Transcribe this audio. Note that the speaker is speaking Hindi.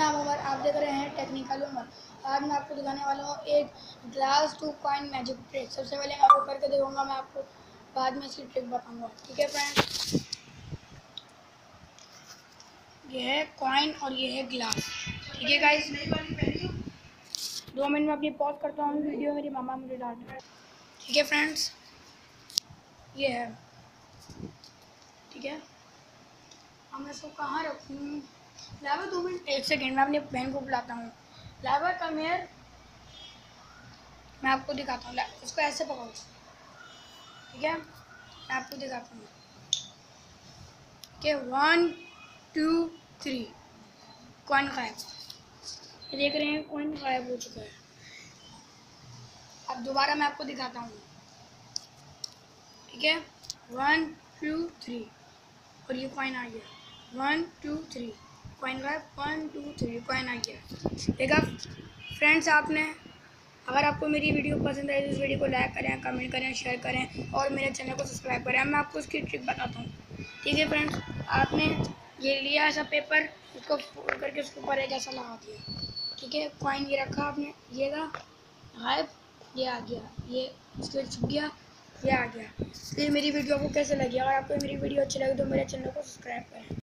आप देख रहे हैं टेक्निकल उमर। आज मैं आपको दिखाने वाला हूँ एक glass to coin magic trick. सबसे पहले मैं आपको करके दिखाऊंगा, मैं आपको बाद में इसकी ट्रिक बताऊंगा। ठीक है फ्रेंड्स, ये है कॉइन और ये है ग्लास। ठीक है गाइस, 2 मिनट में अपनी पॉज करता हूँ वीडियो, मेरी मामा मुझे डाल रहे हैं। ठीक है फ्रेंड्स, ये है। ठीक है, अब मैं इसको कहाँ रखूँ? लावा 2 मिनट 1 सेकेंड, मैं अपनी बहन को बुलाता हूँ। लावा कम हियर, मैं आपको दिखाता हूँ। उसको ऐसे पकड़ो। ठीक है, मैं आपको दिखाता हूँ। ठीक है, 1 2 3, कॉइन गायब। देख रहे हैं कॉइन गायब हो चुका है। अब दोबारा मैं आपको दिखाता हूँ। ठीक है, 1 2 3 और ये कॉइन आ गया। 1 2 3, कॉइन गायब। 1 2 3, कॉइन आ गया। देखा फ्रेंड्स, अगर आपको मेरी वीडियो पसंद आए तो इस वीडियो को लाइक करें, कमेंट करें, शेयर करें और मेरे चैनल को सब्सक्राइब करें। मैं आपको इसकी ट्रिक बताता हूँ। ठीक है फ्रेंड्स, आपने ये लिया ऐसा पेपर, इसको फोल्ड करके उसके ऊपर एक ऐसा लगा दिया। ठीक है, कॉइन ये रखा आपने, ये गायब, ये आ गया, ये इसके छुप गया, ये आ गया। तो ये मेरी वीडियो आपको कैसे लगी? अगर आपको मेरी वीडियो अच्छी लगी तो मेरे चैनल को सब्सक्राइब करें।